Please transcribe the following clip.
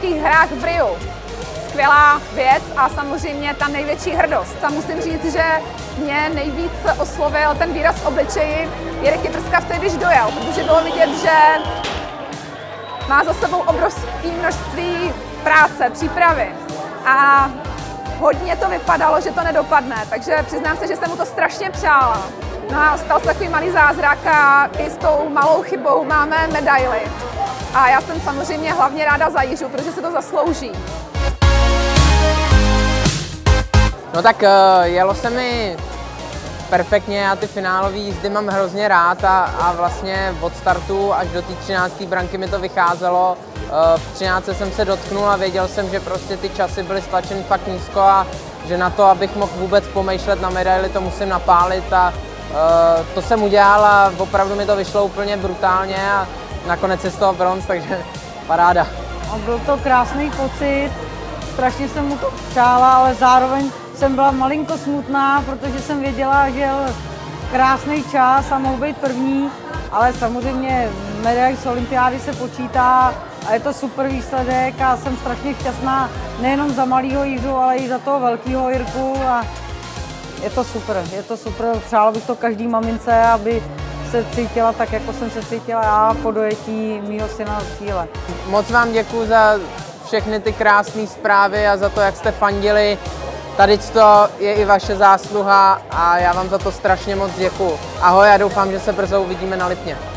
olympijských hrách v Riu. Skvělá věc a samozřejmě ta největší hrdost. A musím říct, že mě nejvíc oslovil ten výraz v obličeji Jirky Prskavce, když dojel, protože bylo vidět, že má za sebou obrovské množství práce, přípravy a hodně to vypadalo, že to nedopadne, takže přiznám se, že jsem mu to strašně přála. No a stal se takový malý zázrak a i s tou malou chybou máme medaili. A já jsem samozřejmě hlavně ráda za Jiřu, protože se to zaslouží. No tak jelo se mi perfektně, já ty finálové jízdy mám hrozně rád a vlastně od startu až do té 13. branky mi to vycházelo. V 13. jsem se dotknul a věděl jsem, že prostě ty časy byly stlačeny fakt nízko a že na to, abych mohl vůbec pomýšlet na medaili, to musím napálit a to jsem udělal a opravdu mi to vyšlo úplně brutálně a nakonec je z toho bronz, takže paráda. A byl to krásný pocit, strašně jsem mu to přála, ale zároveň jsem byla malinko smutná, protože jsem věděla, že jel krásný čas a mohl být první, ale samozřejmě medaile z olympiády se počítá a je to super výsledek a jsem strašně šťastná nejenom za malýho Jiřu, ale i za toho velkého Jirku a je to super, přála bych to každý mamince, aby se cítila tak, jako jsem se cítila já po dojetí mýho syna do cíle. Moc vám děkuju za všechny ty krásné zprávy a za to, jak jste fandili. Tady to je i vaše zásluha a já vám za to strašně moc děkuju. Ahoj a doufám, že se brzo uvidíme na Lipně.